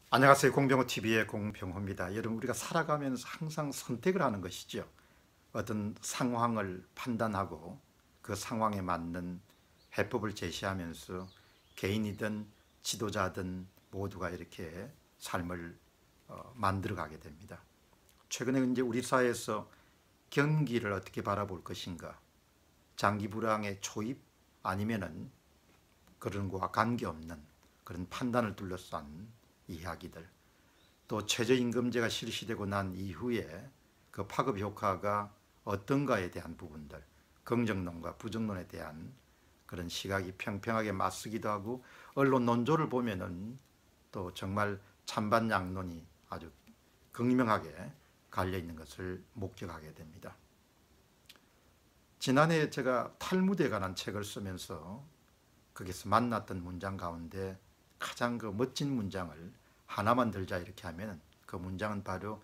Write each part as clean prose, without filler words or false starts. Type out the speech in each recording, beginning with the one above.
안녕하세요. 공병호TV의 공병호입니다. 여러분, 우리가 살아가면서 항상 선택을 하는 것이죠. 어떤 상황을 판단하고 그 상황에 맞는 해법을 제시하면서 개인이든 지도자든 모두가 이렇게 삶을 만들어가게 됩니다. 최근에 이제 우리 사회에서 경기를 어떻게 바라볼 것인가, 장기 불황의 초입 아니면은 그런 거와 관계없는 그런 판단을 둘러싼 이야기들, 또 최저임금제가 실시되고 난 이후에 그 파급 효과가 어떤가에 대한 부분들, 긍정론과 부정론에 대한 그런 시각이 평평하게 맞서기도 하고, 언론 논조를 보면은 또 정말 찬반 양론이 아주 극명하게 갈려 있는 것을 목격하게 됩니다. 지난해 제가 탈무드에 관한 책을 쓰면서 거기서 만났던 문장 가운데 가장 그 멋진 문장을 하나만 들자 이렇게 하면 그 문장은 바로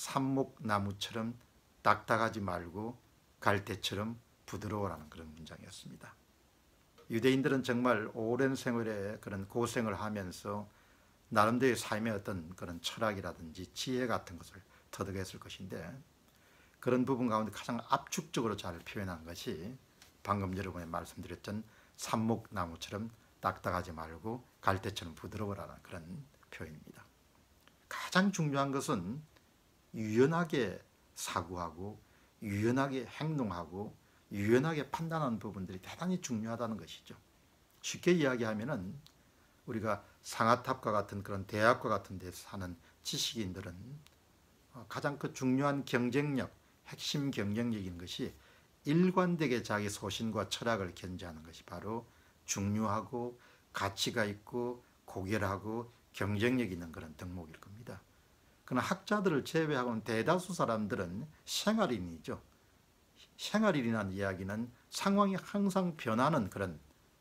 삽목나무처럼 딱딱하지 말고 갈대처럼 부드러워라는 그런 문장이었습니다. 유대인들은 정말 오랜 세월의 그런 고생을 하면서 나름대로의 삶의 어떤 그런 철학이라든지 지혜 같은 것을 터득했을 것인데, 그런 부분 가운데 가장 압축적으로 잘 표현한 것이 방금 여러분이 말씀드렸던 삽목나무처럼 딱딱하지 말고 갈대처럼 부드러워라는 그런 표현입니다. 가장 중요한 것은 유연하게 사고하고 유연하게 행동하고 유연하게 판단하는 부분들이 대단히 중요하다는 것이죠. 쉽게 이야기하면은 우리가 상아탑과 같은 그런 대학과 같은 데서 사는 지식인들은 가장 그 중요한 경쟁력, 핵심 경쟁력인 것이 일관되게 자기 소신과 철학을 견지하는 것이 바로 중요하고 가치가 있고 고결하고 경쟁력 있는 그런 덕목일 겁니다. 그러나 학자들을 제외하고는 대다수 사람들은 생활인이죠. 생활인이라는 이야기는 상황이 항상 변하는 그런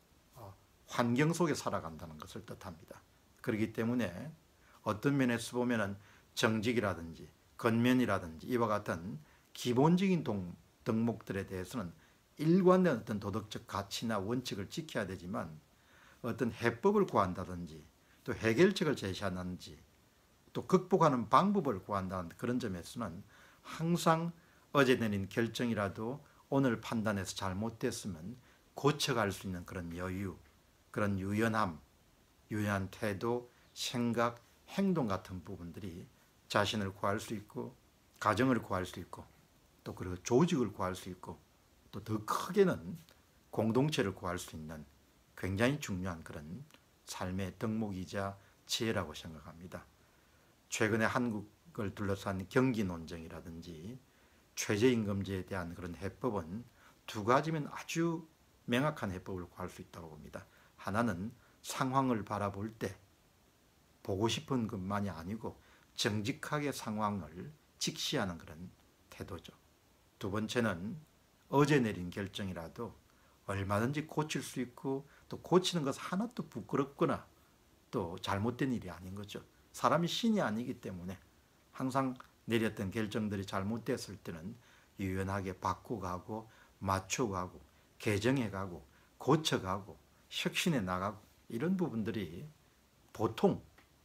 환경 속에 살아간다는 것을 뜻합니다. 그렇기 때문에 어떤 면에서 보면은 정직이라든지 건면이라든지 이와 같은 기본적인 덕목들에 대해서는 일관된 어떤 도덕적 가치나 원칙을 지켜야 되지만, 어떤 해법을 구한다든지 또 해결책을 제시한다든지 또 극복하는 방법을 구한다는 그런 점에서는 항상 어제 내린 결정이라도 오늘 판단해서 잘못됐으면 고쳐갈 수 있는 그런 여유, 그런 유연함, 유연한 태도, 생각, 행동 같은 부분들이 자신을 구할 수 있고 가정을 구할 수 있고 또 그리고 조직을 구할 수 있고 또 더 크게는 공동체를 구할 수 있는 굉장히 중요한 그런 삶의 덕목이자 지혜라고 생각합니다. 최근에 한국을 둘러싼 경기 논쟁이라든지 최저임금제에 대한 그런 해법은 두 가지면 아주 명확한 해법을 구할 수 있다고 봅니다. 하나는 상황을 바라볼 때 보고 싶은 것만이 아니고 정직하게 상황을 직시하는 그런 태도죠. 두 번째는 어제 내린 결정이라도 얼마든지 고칠 수 있고 또 고치는 것 하나도 부끄럽거나 또 잘못된 일이 아닌 거죠. 사람이 신이 아니기 때문에 항상 내렸던 결정들이 잘못됐을 때는 유연하게 바꿔가고 맞춰가고 개정해가고 고쳐가고 혁신해 나가고, 이런 부분들이 보통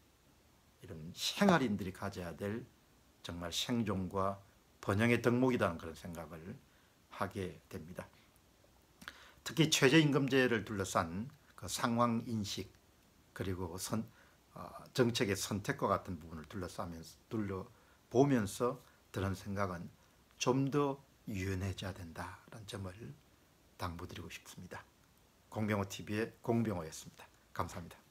이런 생활인들이 가져야 될 정말 생존과 번영의 덕목이라는 그런 생각을 하게 됩니다. 특히 최저임금제를 둘러싼 그 상황 인식 그리고 정책의 선택과 같은 부분을 둘러보면서 드는 생각은 좀 더 유연해져야 된다는 점을 당부드리고 싶습니다. 공병호TV의 공병호였습니다. 감사합니다.